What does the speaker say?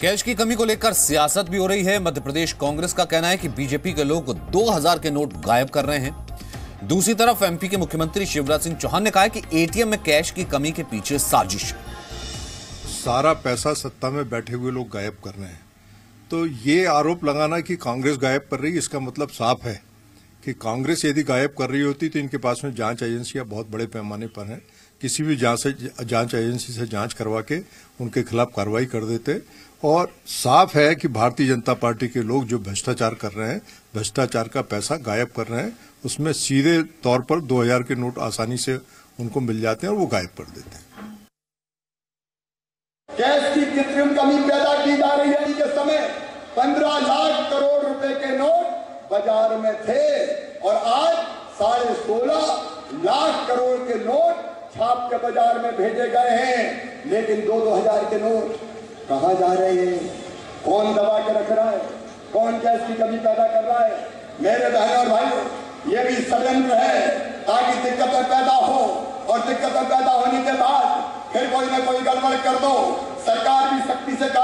Cash की कमी को लेकर सियासत भी हो रही है। मध्य प्रदेश कांग्रेस का कहना है कि बीजेपी के लोग 2000 के नोट गायब कर रहे हैं। दूसरी तरफ एमपी के मुख्यमंत्री शिवराज सिंह चौहान ने कहा है कि एटीएम में कैश की कमी के पीछे साजिश है। सारा पैसा सत्ता में बैठे हुए लोग गायब कर रहे हैं, तो ये आरोप लगाना कि कांग्रेस गायब कर रही है, इसका मतलब साफ है कि कांग्रेस यदि गायब कर रही होती तो इनके पास में जांच एजेंसियां बहुत बड़े पैमाने पर हैं, किसी भी जांच एजेंसी से जांच करवा के उनके खिलाफ कार्रवाई कर देते। और साफ है कि भारतीय जनता पार्टी के लोग जो भ्रष्टाचार कर रहे हैं, भ्रष्टाचार का पैसा गायब कर रहे हैं, उसमें सीधे तौर पर 2000 के नोट आसानी से उनको मिल जाते हैं और वो गायब कर देते हैं। कैश की कृत्रिम कमी पैदा की जा रही है। के समय 15 लाख करोड़ रुपए के नोट बाजार में थे और आज 16.5 लाख करोड़ के नोट छाप के बाजार में भेजे गए हैं। लेकिन 2-2000 के नोट कहां जा रहे हैं? कौन दबा के रख रहा है? कौन कैश की कमी पैदा कर रहा है? मेरे बहनों और भाइयों, ये भी षड्यंत्र है ताकि दिक्कतें पैदा हो और दिक्कतें पैदा होने के बाद फिर कोई ना कोई गड़बड़ कर दो। सरकार भी सख्ती से